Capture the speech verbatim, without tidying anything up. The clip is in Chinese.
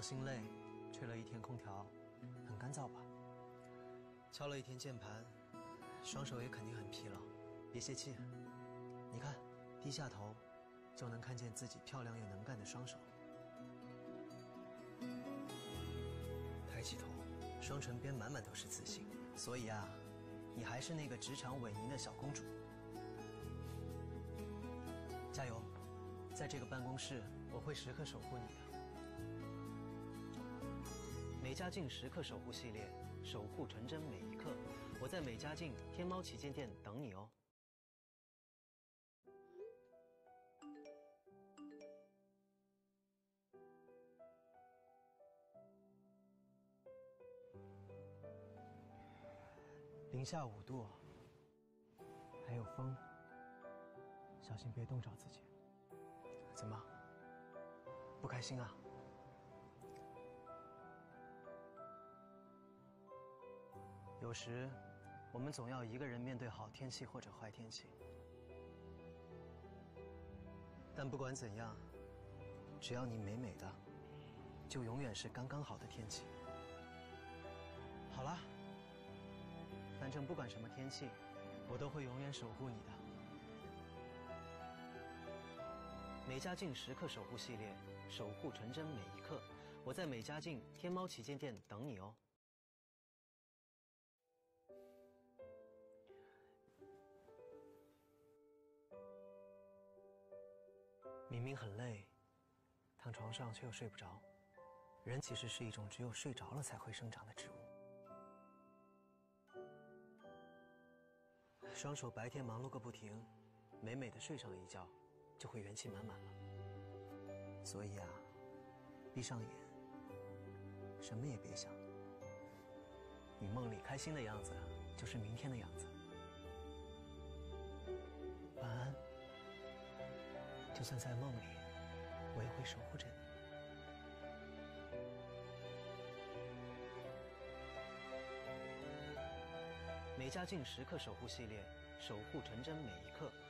心累，吹了一天空调，很干燥吧？敲了一天键盘，双手也肯定很疲劳。别泄气，你看，低下头，就能看见自己漂亮又能干的双手。抬起头，双唇边满满都是自信。所以啊，你还是那个职场稳赢的小公主。加油！在这个办公室，我会时刻守护你的。美加净时刻守护系列，守护纯真每一刻。我在美加净天猫旗舰店等你哦。零下五度，还有风，小心别冻着自己。怎么，不开心啊？有时，我们总要一个人面对好天气或者坏天气。但不管怎样，只要你美美的，就永远是刚刚好的天气。好啦，反正不管什么天气，我都会永远守护你的。美加净时刻守护系列，守护纯真每一刻。我在美加净天猫旗舰店等你哦。明明很累，躺床上却又睡不着。人其实是一种只有睡着了才会生长的植物。双手白天忙碌个不停，美美的睡上一觉，就会元气满满了。所以啊，闭上眼，什么也别想。你梦里开心的样子，就是明天的样子。晚安。就算在梦里，我也会守护着你。美加净时刻守护系列，守护纯真每一刻。